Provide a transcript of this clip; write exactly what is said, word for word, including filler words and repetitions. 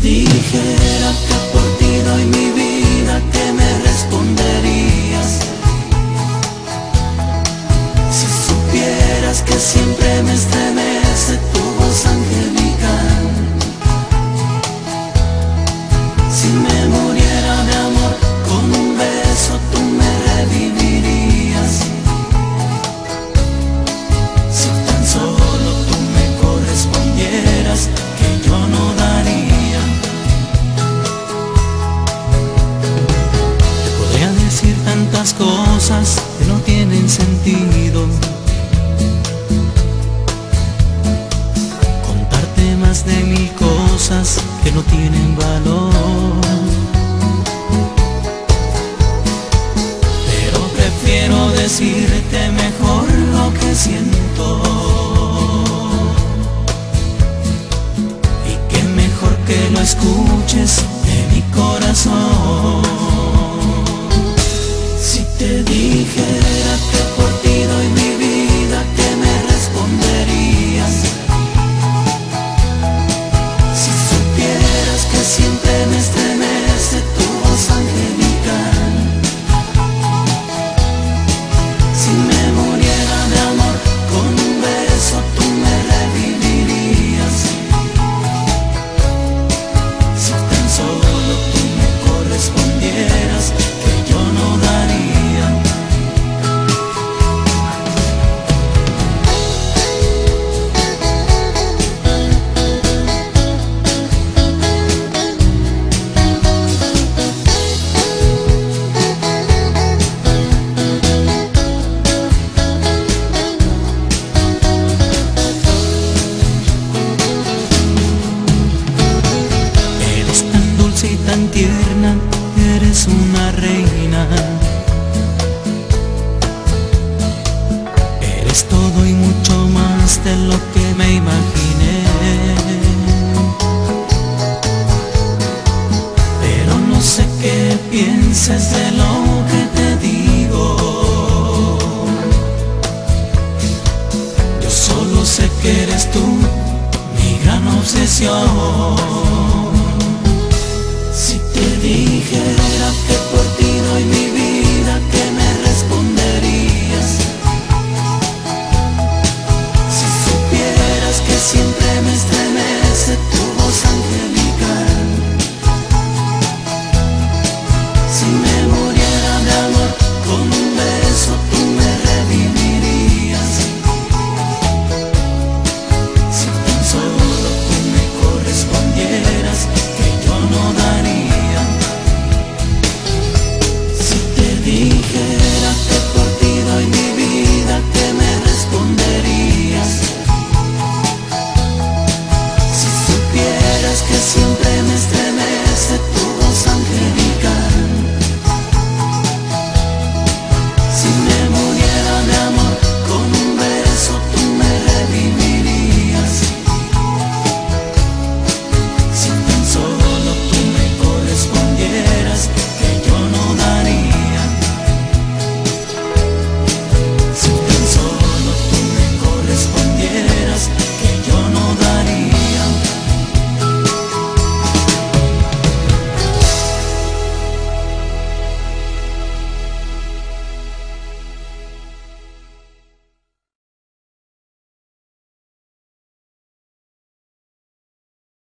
dijera que por ti doy mi vida, ¿qué me responderías? Si supieras que siempre me estremece tu voz angelical. Si me muriera de amor, con un beso tú me revivirías. Si tan solo tú me correspondieras, que yo no daría. Te podría decir tantas cosas que no tienen sentido, contarte más de mil cosas que no tienen valor, pero prefiero decirte mejor lo que siento. Y que mejor que lo escuches de mi corazón. Si te dijera que por ti doy mi vida, ¿qué me responderías? Si supieras que siempre me estremece tu voz angelical. Si me muriera de amor, con un beso tú me revivirías. Si tan solo tú me correspondieras, que yo no daría. Y tan tierna, eres una reina. Eres todo y mucho más de lo que me imaginé. Pero no sé qué piensas de lo